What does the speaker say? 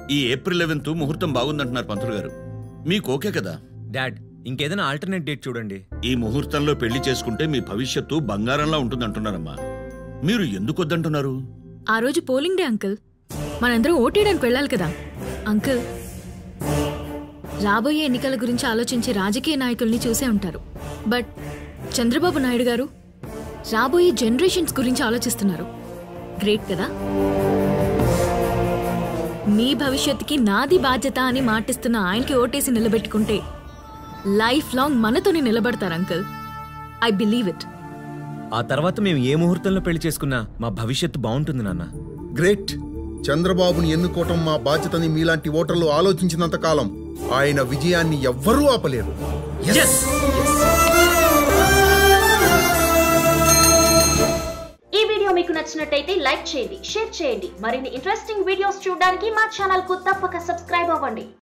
ఈ ఏప్రిల్ 11 ముహూర్తం బాగుందంటున్నారు పంతులు గారు. మీకు ఓకే కదా? డాడ్, ఇంకేదైనా ఆల్టర్నేట్ డేట్ చూడండి. ఈ ముహూర్తంలో పెళ్లి చేసుకుంటే మీ భవిష్యత్తు బంగారంలా ఉంటుందంటున్నారమ్మా. మీరు ఎందుకు వద్దంటున్నారు? ఆ రోజు పోలింగ్ డే అంకుల్. మనందరం ఓటేయడానికి వెళ్ళాలి కదా అంకుల్. రాబోయే ఎన్నికల గురించి ఆలోచించే రాజకీయ నాయకుల్ని చూసే ఉంటారు. బట్ చంద్రబాబు నాయుడు గారు రాబోయే జనరేషన్స్ గురించి ఆలోచిస్తున్నారు. గ్రేట్ కదా? మీ భవిష్యత్తుకి నాది బాధ్యత అని మాటిస్తున్న ఆయనకి ఓటేసి నిలబెట్టుకుంటే లైఫ్ లాంగ్ మనతోనే నిలబడతారు అంకుల్. I believe it. ఆ తర్వాత మేము ఏ ముహూర్తంలో పెళ్లి చేసుకున్నా మా భవిష్యత్తు బాగుంటుంది నాన్న. గ్రేట్. చంద్రబాబుని ఎన్నుకోవటం మా బాధ్యతని మీలాంటి ఓటర్లు ఆలోచించినంత కాలం ఆయన విజయాన్ని ఎవ్వరూ ఆపలేరు. ఈ వీడియో మీకు నచ్చినట్టయితే లైక్ చేయండి, షేర్ చేయండి. మరిన్ని ఇంట్రెస్టింగ్ వీడియోస్ చూడడానికి మా ఛానల్ కు తప్పక సబ్స్క్రైబ్ అవ్వండి.